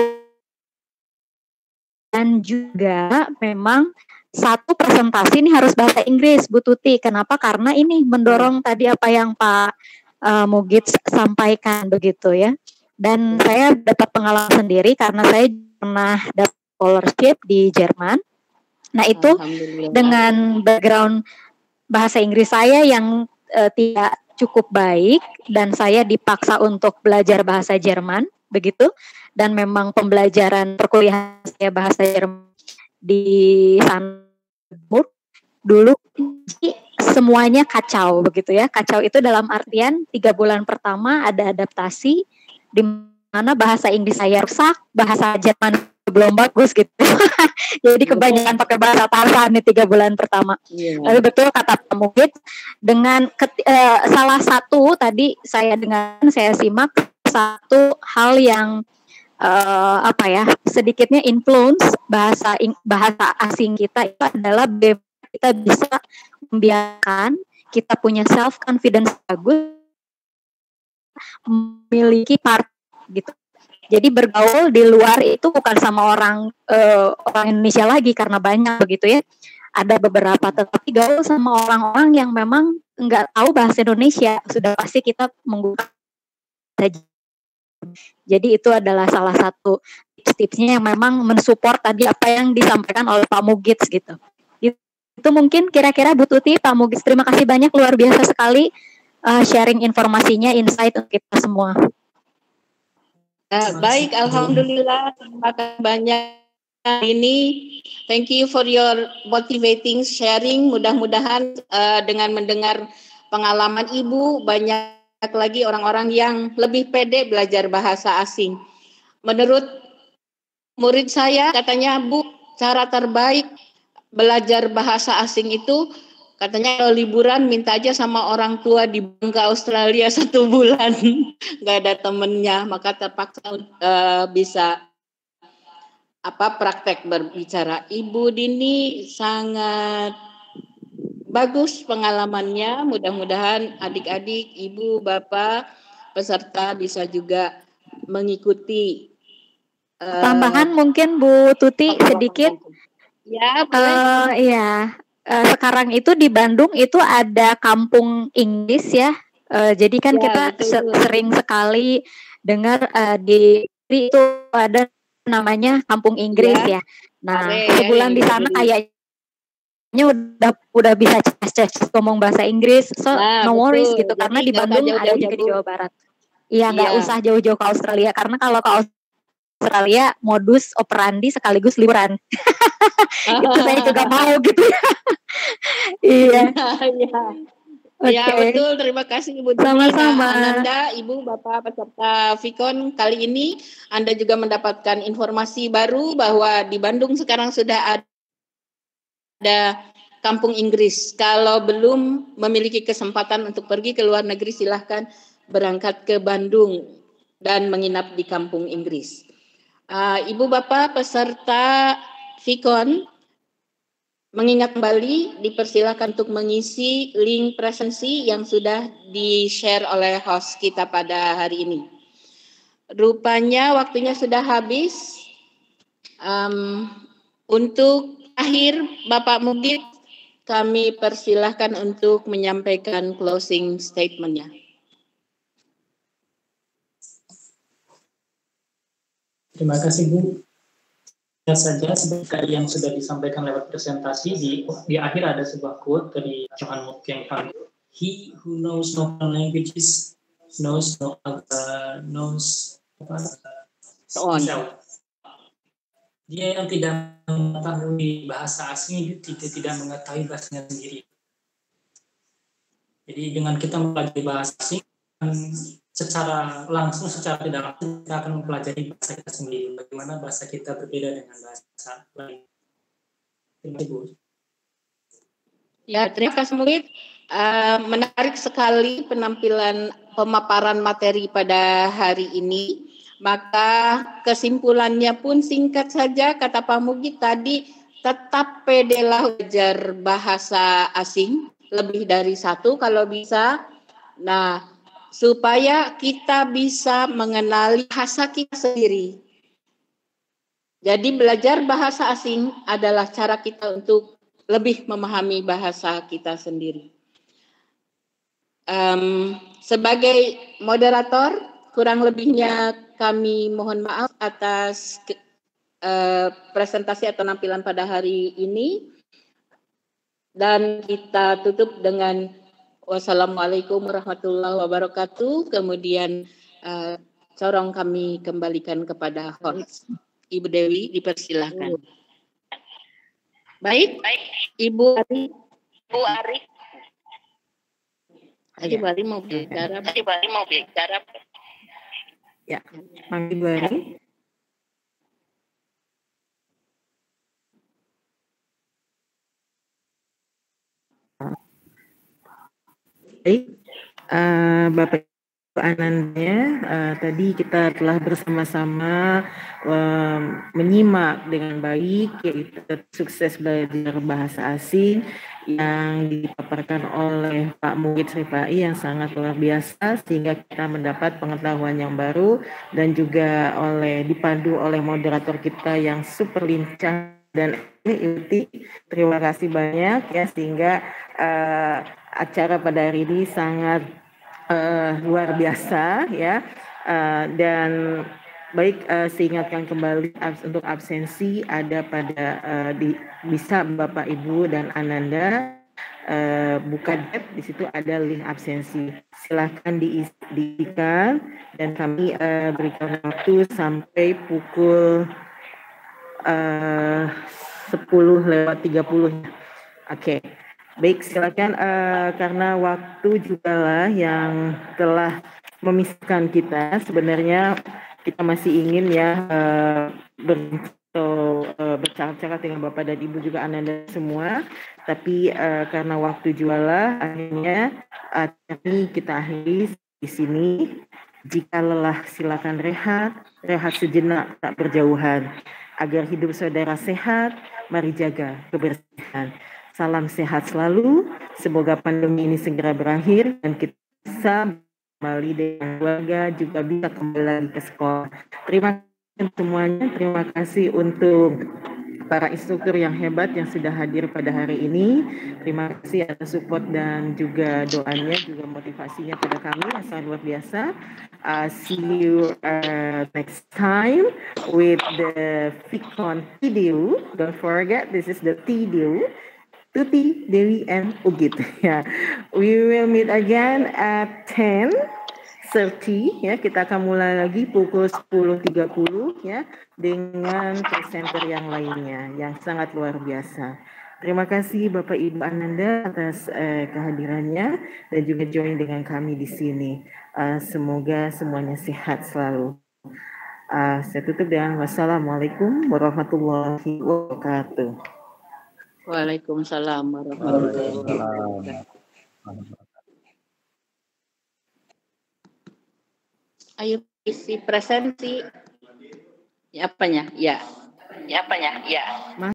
dan juga memang satu presentasi ini harus bahasa Inggris Bu Tuti. Kenapa? Karena ini mendorong tadi apa yang Pak Mugid sampaikan begitu ya. Dan saya dapat pengalaman sendiri karena saya pernah dapat scholarship di Jerman. Nah itu dengan background bahasa Inggris saya yang tidak cukup baik dan saya dipaksa untuk belajar bahasa Jerman begitu, dan memang pembelajaran perkuliahan saya bahasa Jerman di sana dulu semuanya kacau begitu ya. Kacau itu dalam artian 3 bulan pertama ada adaptasi di mana bahasa Inggris saya rusak, bahasa Jerman belum bagus gitu. Jadi kebanyakan pakai bahasa Tarzan nih 3 bulan pertama. Lalu betul kata Pak Mugid dengan salah satu tadi saya simak satu hal yang sedikitnya influence bahasa asing kita itu adalah kita bisa membiarkan kita punya self confidence bagus, memiliki part gitu. Jadi bergaul di luar itu bukan sama orang Indonesia lagi karena banyak begitu ya. Ada beberapa, tetapi gaul sama orang-orang yang memang nggak tahu bahasa Indonesia, sudah pasti kita menggunakan. Jadi itu adalah salah satu tips-tipsnya yang memang mensupport tadi apa yang disampaikan oleh Pak Mugid gitu. Itu mungkin kira-kira Bu Tuti, Pak Mugid, terima kasih banyak, luar biasa sekali sharing informasinya, insight untuk kita semua. Baik, alhamdulillah, terima kasih banyak ini. Thank you for your motivating sharing. Mudah-mudahan dengan mendengar pengalaman Ibu banyak lagi orang-orang yang lebih pede belajar bahasa asing. Menurut murid saya katanya, Bu, cara terbaik belajar bahasa asing itu katanya kalau liburan minta aja sama orang tua dibuang ke Australia 1 bulan, nggak ada temennya, maka terpaksa bisa praktek berbicara. Ibu Dini sangat bagus pengalamannya. Mudah-mudahan adik-adik, ibu, bapak, peserta bisa juga mengikuti. Tambahan mungkin Bu Tuti sedikit. Ya, boleh. Iya. Sekarang itu di Bandung itu ada kampung Inggris ya. Jadi kan ya, kita sering sekali dengar di itu ada namanya kampung Inggris ya. Nah, sebulan di sana kayak udah bisa ces ngomong bahasa Inggris, so no worries gitu. Jadi karena di Bandung ada juga di Jawa Barat. Iya, nggak usah jauh-jauh ke Australia, karena kalau ke Australia modus operandi sekaligus liburan. Itu saya juga mau gitu ya. Iya. Ya, betul. Terima kasih Ibu Dini. Sama-sama. Ananda, Ibu, Bapak peserta Vicon kali ini Anda juga mendapatkan informasi baru bahwa di Bandung sekarang sudah ada Kampung Inggris. Kalau belum memiliki kesempatan untuk pergi ke luar negeri, silahkan berangkat ke Bandung dan menginap di Kampung Inggris. Ibu Bapak peserta Vicon, mengingat kembali, dipersilakan untuk mengisi link presensi yang sudah di-share oleh host kita pada hari ini. Rupanya waktunya sudah habis. Untuk akhir, Bapak Mugit, kami persilahkan untuk menyampaikan closing statement-nya. Terima kasih, Bu. Saja seperti yang sudah disampaikan lewat presentasi, di akhir ada sebuah quote dari Johann Wolfgang van Goethe. He who knows no languages knows no other, knows himself. Dia yang tidak mengetahui bahasa asing itu tidak mengetahui bahasanya sendiri. Jadi dengan kita mempelajari bahasa asing, secara langsung, secara tidak langsung kita akan mempelajari bahasa kita sendiri. Bagaimana bahasa kita berbeda dengan bahasa lain. Terima kasih, Bu. Ya, terima kasih Murid. Menarik sekali penampilan pemaparan materi pada hari ini. Maka kesimpulannya pun singkat saja, kata Pak Mugit tadi, tetap pedelah belajar bahasa asing, lebih dari satu kalau bisa. Nah, supaya kita bisa mengenali bahasa kita sendiri. Jadi belajar bahasa asing adalah cara kita untuk lebih memahami bahasa kita sendiri. Sebagai moderator, kurang lebihnya kami mohon maaf atas presentasi atau penampilan pada hari ini. Dan kita tutup dengan wassalamualaikum warahmatullahi wabarakatuh. Kemudian corong kami kembalikan kepada host. Ibu Dewi, dipersilahkan. Baik, Ibu Ari. Ibu Ari mau bicara. Ya, Ibu Ari. Baik, Bapak Ananda, tadi kita telah bersama-sama menyimak dengan baik yaitu sukses belajar bahasa asing yang dipaparkan oleh Pak Mugit Rifai yang sangat luar biasa sehingga kita mendapat pengetahuan yang baru dan juga dipandu oleh moderator kita yang super lincah dan ini. Terima kasih banyak ya sehingga acara pada hari ini sangat luar biasa ya dan baik seingatkan kembali untuk absensi ada pada bisa Bapak Ibu dan Ananda buka tab, di situ ada link absensi, silahkan diisikan dan kami berikan waktu sampai pukul 10:30. Oke. Baik, silakan karena waktu juga lah yang telah memisahkan kita. Sebenarnya kita masih ingin ya bercakap-cakap dengan Bapak dan Ibu juga Ananda semua. Tapi karena waktu juga lah akhirnya kita akhiri di sini. Jika lelah silakan rehat sejenak tak berjauhan. Agar hidup saudara sehat, mari jaga kebersihan. Salam sehat selalu, semoga pandemi ini segera berakhir dan kita bisa kembali dengan keluarga, juga bisa kembali lagi ke sekolah. Terima kasih semuanya, terima kasih untuk para instruktur yang hebat yang sudah hadir pada hari ini. Terima kasih atas support dan juga doanya, juga motivasinya pada kami yang sangat luar biasa. See you next time with the Vicon video. Don't forget, this is the video. Tuti, Dewi, and Ugit. Ya, we will meet again at 10:30. Ya, kita akan mulai lagi pukul 10.30 ya dengan presenter yang lainnya yang sangat luar biasa. Terima kasih Bapak Ibu Ananda atas kehadirannya dan juga join dengan kami di sini. Semoga semuanya sehat selalu. Saya tutup dengan wassalamualaikum warahmatullahi wabarakatuh. Waalaikumsalam warahmatullahi wabarakatuh. Ayo isi presensi. Ya apanya? Ya.